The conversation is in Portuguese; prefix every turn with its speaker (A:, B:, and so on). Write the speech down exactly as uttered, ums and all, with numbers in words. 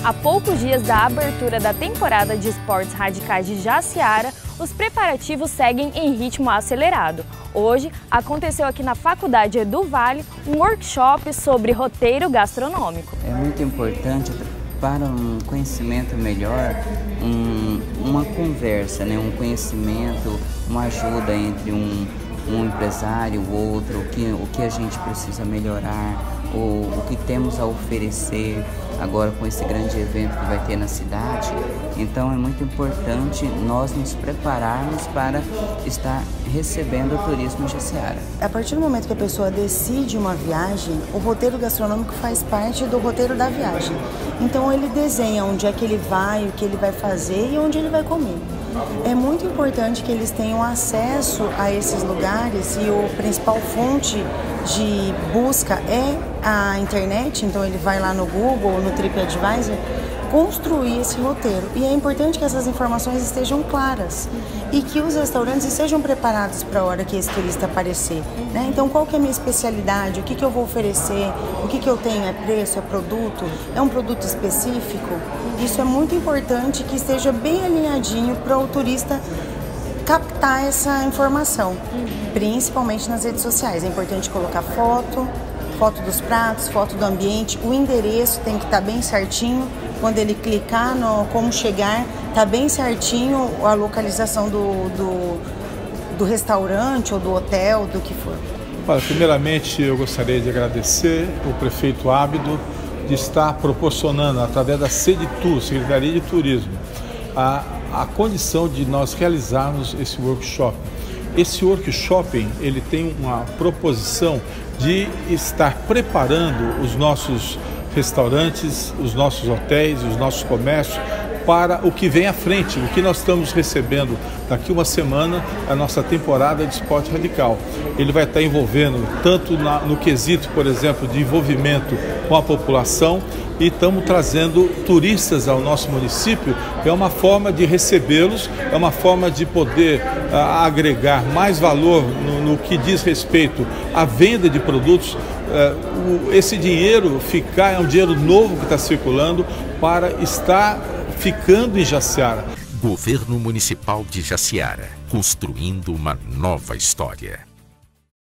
A: A poucos dias da abertura da temporada de esportes radicais de Jaciara, os preparativos seguem em ritmo acelerado. Hoje, aconteceu aqui na Faculdade Edu Vale um workshop sobre roteiro gastronômico.
B: É muito importante para um conhecimento melhor, um, uma conversa, né? um conhecimento, uma ajuda entre um, um empresário e o outro, o que, o que a gente precisa melhorar, o, o que temos a oferecer agora com esse grande evento que vai ter na cidade. Então é muito importante nós nos prepararmos para estar recebendo o turismo em Jaciara.
C: A partir do momento que a pessoa decide uma viagem, o roteiro gastronômico faz parte do roteiro da viagem. Então ele desenha onde é que ele vai, o que ele vai fazer e onde ele vai comer. É muito importante que eles tenham acesso a esses lugares e a principal fonte de busca é a internet, então ele vai lá no Google, no TripAdvisor, construir esse roteiro. E é importante que essas informações estejam claras e que os restaurantes estejam preparados para a hora que esse turista aparecer, né? Então, qual que é a minha especialidade? O que que eu vou oferecer? O que que eu tenho? É preço? É produto? É um produto específico? Isso é muito importante que esteja bem alinhadinho para o turista captar essa informação, principalmente nas redes sociais. É importante colocar foto, foto dos pratos, foto do ambiente, o endereço tem que estar bem certinho. Quando ele clicar no como chegar, está bem certinho a localização do, do, do restaurante ou do hotel, do que for.
D: Olha, primeiramente eu gostaria de agradecer o prefeito Ábido de estar proporcionando, através da SEDTUR, Secretaria de Turismo, a, a condição de nós realizarmos esse workshop. Esse workshop ele tem uma proposição de estar preparando os nossos restaurantes, os nossos hotéis, os nossos comércios para o que vem à frente, o que nós estamos recebendo daqui uma semana, a nossa temporada de esporte radical. Ele vai estar envolvendo tanto na, no quesito, por exemplo, de envolvimento com a população, e estamos trazendo turistas ao nosso município. É uma forma de recebê-los, é uma forma de poder a, agregar mais valor no, no que diz respeito à venda de produtos. Uh, o, esse dinheiro ficar é um dinheiro novo que está circulando para estar ficando em Jaciara.
E: Governo Municipal de Jaciara, construindo uma nova história.